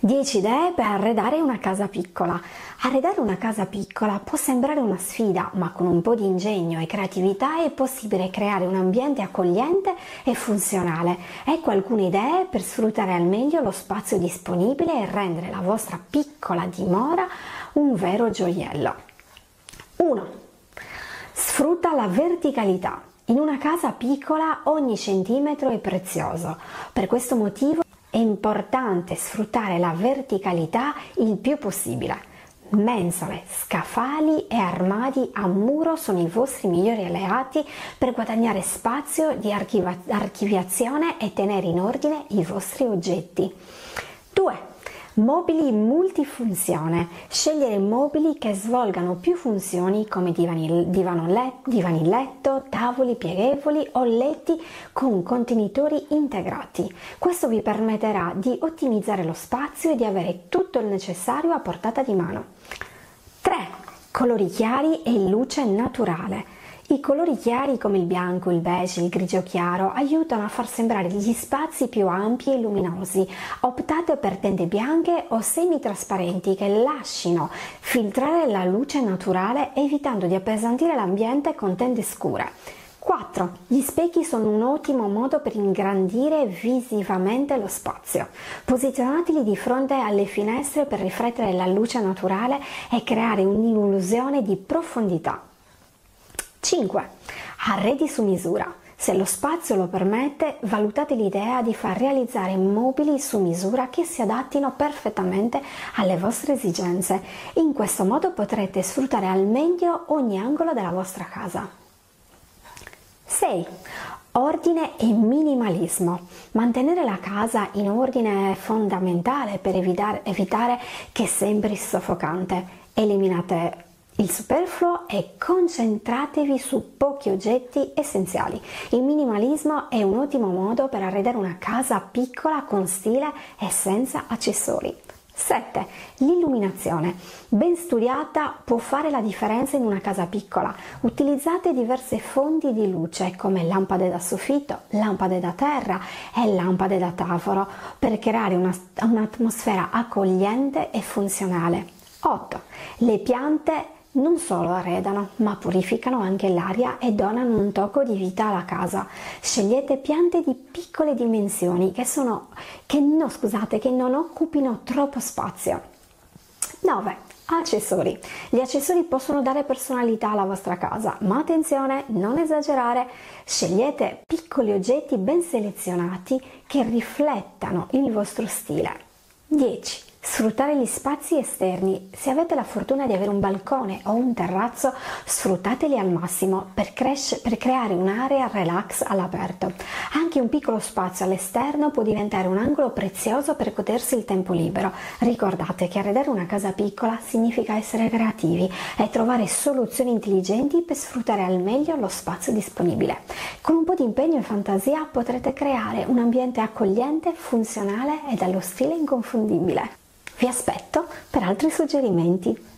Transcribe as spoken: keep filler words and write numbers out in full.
dieci idee per arredare una casa piccola. Arredare una casa piccola può sembrare una sfida, ma con un po' di ingegno e creatività è possibile creare un ambiente accogliente e funzionale. Ecco alcune idee per sfruttare al meglio lo spazio disponibile e rendere la vostra piccola dimora un vero gioiello. uno. Sfrutta la verticalità. In una casa piccola ogni centimetro è prezioso. Per questo motivo è importante sfruttare la verticalità il più possibile. Mensole, scaffali e armadi a muro sono i vostri migliori alleati per guadagnare spazio di archiva- archiviazione e tenere in ordine i vostri oggetti. due. Mobili multifunzione. Scegliere mobili che svolgano più funzioni come divani, divano let, divani letto, tavoli pieghevoli o letti con contenitori integrati. Questo vi permetterà di ottimizzare lo spazio e di avere tutto il necessario a portata di mano. tre. Colori chiari e luce naturale. I colori chiari come il bianco, il beige, il grigio chiaro aiutano a far sembrare gli spazi più ampi e luminosi. Optate per tende bianche o semitrasparenti che lasciano filtrare la luce naturale evitando di appesantire l'ambiente con tende scure. quattro. Gli specchi sono un ottimo modo per ingrandire visivamente lo spazio. Posizionateli di fronte alle finestre per riflettere la luce naturale e creare un'illusione di profondità. cinque. Arredi su misura. Se lo spazio lo permette, valutate l'idea di far realizzare mobili su misura che si adattino perfettamente alle vostre esigenze. In questo modo potrete sfruttare al meglio ogni angolo della vostra casa. sei. Ordine e minimalismo. Mantenere la casa in ordine è fondamentale per evitare, evitare che sembri soffocante. Eliminate il superfluo e concentratevi su pochi oggetti essenziali. Il minimalismo è un ottimo modo per arredare una casa piccola con stile e senza accessori. sette. L'illuminazione. Ben studiata può fare la differenza in una casa piccola. Utilizzate diverse fonti di luce come lampade da soffitto, lampade da terra e lampade da tavolo per creare una, un'atmosfera accogliente e funzionale. otto. Le piante non solo arredano, ma purificano anche l'aria e donano un tocco di vita alla casa. Scegliete piante di piccole dimensioni che, sono, che, no, scusate, che non occupino troppo spazio. nove. Accessori. Gli accessori possono dare personalità alla vostra casa, ma attenzione, non esagerare. Scegliete piccoli oggetti ben selezionati che riflettano il vostro stile. dieci. Sfruttare gli spazi esterni. Se avete la fortuna di avere un balcone o un terrazzo, sfruttateli al massimo per, cresce, per creare un'area relax all'aperto. Anche un piccolo spazio all'esterno può diventare un angolo prezioso per godersi il tempo libero. Ricordate che arredare una casa piccola significa essere creativi e trovare soluzioni intelligenti per sfruttare al meglio lo spazio disponibile. Con un po' di impegno e fantasia potrete creare un ambiente accogliente, funzionale e dallo stile inconfondibile. Vi aspetto per altri suggerimenti.